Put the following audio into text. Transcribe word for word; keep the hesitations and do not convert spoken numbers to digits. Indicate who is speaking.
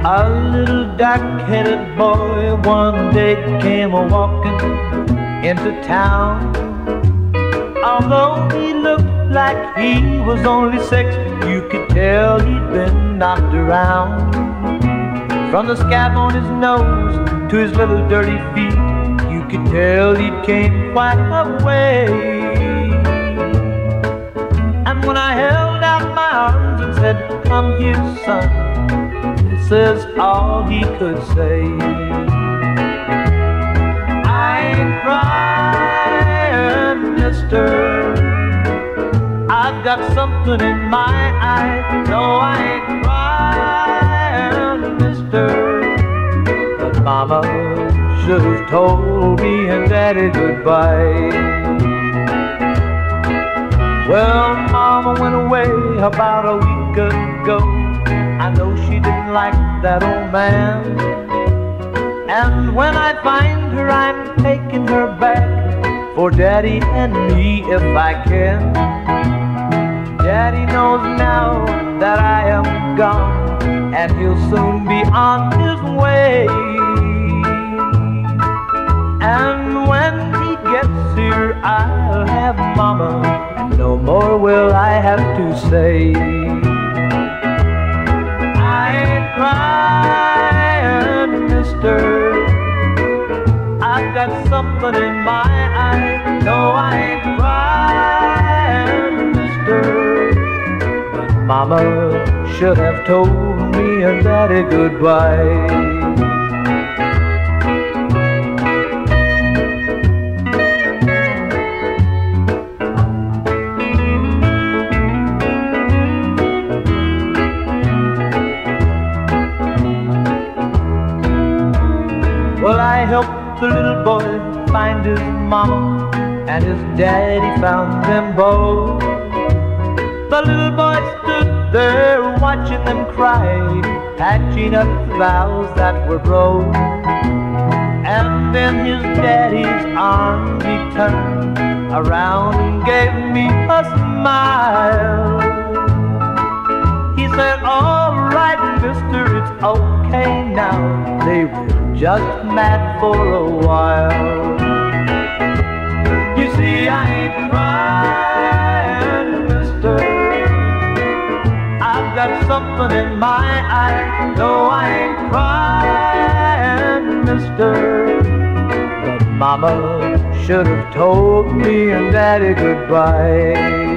Speaker 1: A little dark-headed boy one day came a-walking into town. Although he looked like he was only six, you could tell he'd been knocked around. From the scab on his nose to his little dirty feet, you could tell he'd came quite a way. And when I held out my arms and said, "Come here, son," this is all he could say. "I ain't crying, mister. I've got something in my eye. No, I ain't crying, mister. But Mama should have told me and Daddy goodbye." Well, Mama went away about a week ago. I know she didn't like that old man. And when I find her, I'm taking her back for Daddy and me if I can. Daddy knows now that I am gone, and he'll soon be on his way. And when he gets here, I'll have Mama, and no more will I have to say. I ain't crying, mister. I've got something in my eye. No, I ain't crying, mister. But Mama should have told me and Daddy goodbye. Well, I helped the little boy find his mama, and his daddy found them both. The little boy stood there watching them cry, patching up the vows that were broke. And then his daddy's arms he turned around and gave me a smile. He said, "All right, mister, it's okay now. They were just mad for a while." You see, I ain't crying, mister. I've got something in my eye. No, I ain't crying, mister. But Mama should have told me and Daddy goodbye.